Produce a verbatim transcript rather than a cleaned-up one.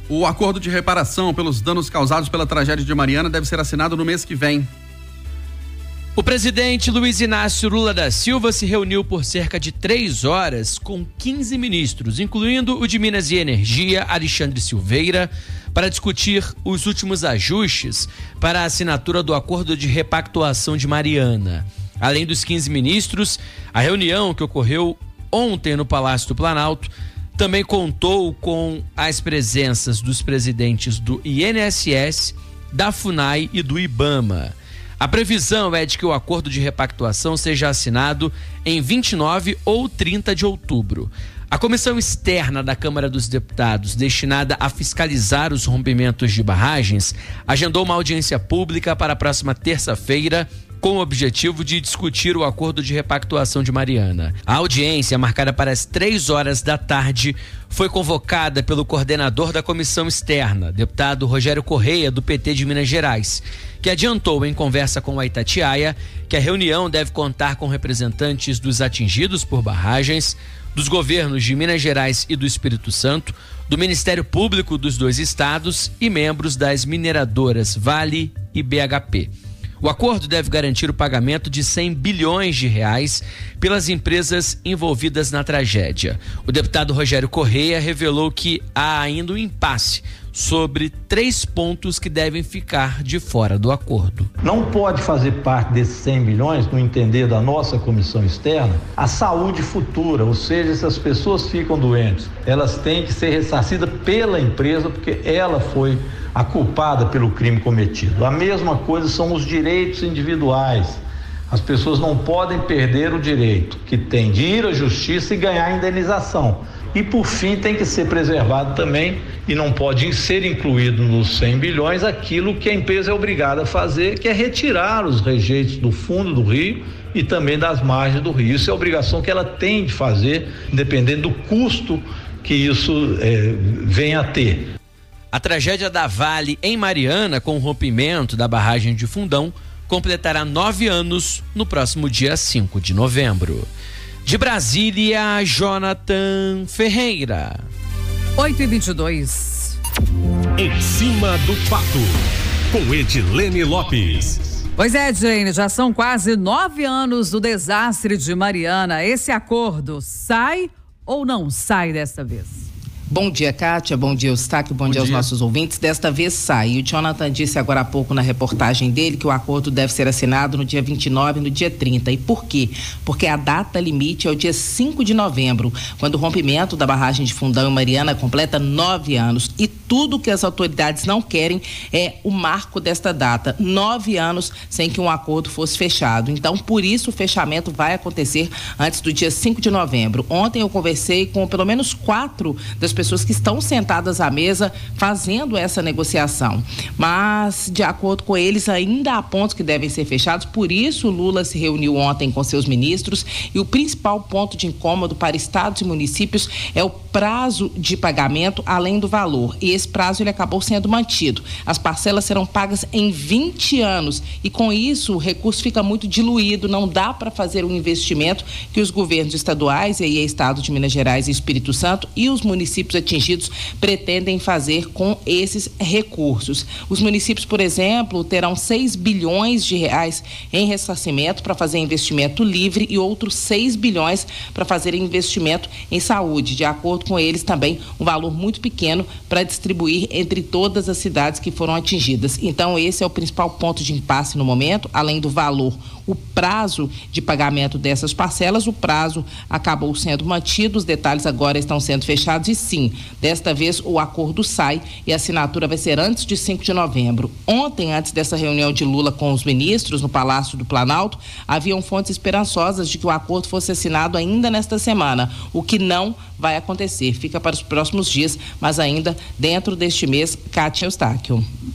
O acordo de reparação pelos danos causados pela tragédia de Mariana deve ser assinado no mês que vem. O presidente Luiz Inácio Lula da Silva se reuniu por cerca de três horas com quinze ministros, incluindo o de Minas e Energia, Alexandre Silveira, para discutir os últimos ajustes para a assinatura do acordo de repactuação de Mariana. Além dos quinze ministros, a reunião que ocorreu ontem no Palácio do Planalto também contou com as presenças dos presidentes do I N S S, da FUNAI e do IBAMA. A previsão é de que o acordo de repactuação seja assinado em vinte e nove ou trinta de outubro. A comissão externa da Câmara dos Deputados, destinada a fiscalizar os rompimentos de barragens, agendou uma audiência pública para a próxima terça-feira, com o objetivo de discutir o acordo de repactuação de Mariana. A audiência, marcada para as três horas da tarde, foi convocada pelo coordenador da comissão externa, deputado Rogério Correia, do P T de Minas Gerais, que adiantou em conversa com a Itatiaia que a reunião deve contar com representantes dos atingidos por barragens, dos governos de Minas Gerais e do Espírito Santo, do Ministério Público dos dois estados e membros das mineradoras Vale e B H P. O acordo deve garantir o pagamento de cem bilhões de reais pelas empresas envolvidas na tragédia. O deputado Rogério Correia revelou que há ainda um impasse sobre três pontos que devem ficar de fora do acordo. Não pode fazer parte desses cem bilhões, no entender da nossa comissão externa, a saúde futura, ou seja, se as pessoas ficam doentes, elas têm que ser ressarcidas pela empresa, porque ela foi a culpada pelo crime cometido. A mesma coisa são os direitos individuais. As pessoas não podem perder o direito que tem de ir à justiça e ganhar indenização. E, por fim, tem que ser preservado também, e não pode ser incluído nos cem bilhões, aquilo que a empresa é obrigada a fazer, que é retirar os rejeitos do fundo do rio e também das margens do rio. Isso é a obrigação que ela tem de fazer, independente do custo que isso é, venha a ter. A tragédia da Vale em Mariana, com o rompimento da barragem de Fundão, completará nove anos no próximo dia cinco de novembro. De Brasília, Jonathan Ferreira. oito e vinte e dois. Em cima do fato, com Edilene Lopes. Pois é, Edilene, já são quase nove anos do desastre de Mariana. Esse acordo sai ou não sai desta vez? Bom dia, Kátia. Bom dia, Eustáquio. Bom, Bom dia aos dia. nossos ouvintes. Desta vez sai. E o Jonathan disse agora há pouco na reportagem dele que o acordo deve ser assinado no dia vinte e nove e no dia trinta. E por quê? Porque a data limite é o dia cinco de novembro, quando o rompimento da barragem de Fundão em Mariana completa nove anos. E tudo que as autoridades não querem é o marco desta data. Nove anos sem que um acordo fosse fechado. Então, por isso, o fechamento vai acontecer antes do dia cinco de novembro. Ontem eu conversei com pelo menos quatro das pessoas que estão sentadas à mesa fazendo essa negociação, mas de acordo com eles ainda há pontos que devem ser fechados. Por isso o Lula se reuniu ontem com seus ministros e o principal ponto de incômodo para estados e municípios é o prazo de pagamento além do valor, e esse prazo ele acabou sendo mantido. As parcelas serão pagas em vinte anos e com isso o recurso fica muito diluído, não dá para fazer um investimento que os governos estaduais, e aí é estado de Minas Gerais e Espírito Santo, e os municípios atingidos pretendem fazer com esses recursos. Os municípios, por exemplo, terão seis bilhões de reais em ressarcimento para fazer investimento livre e outros seis bilhões para fazer investimento em saúde. De acordo com eles, também um valor muito pequeno para distribuir entre todas as cidades que foram atingidas. Então, esse é o principal ponto de impasse no momento, além do valor. O prazo de pagamento dessas parcelas, o prazo acabou sendo mantido, os detalhes agora estão sendo fechados e sim, desta vez o acordo sai e a assinatura vai ser antes de cinco de novembro. Ontem, antes dessa reunião de Lula com os ministros no Palácio do Planalto, haviam fontes esperançosas de que o acordo fosse assinado ainda nesta semana, o que não vai acontecer. Fica para os próximos dias, mas ainda dentro deste mês. Kátia, Eustáquio.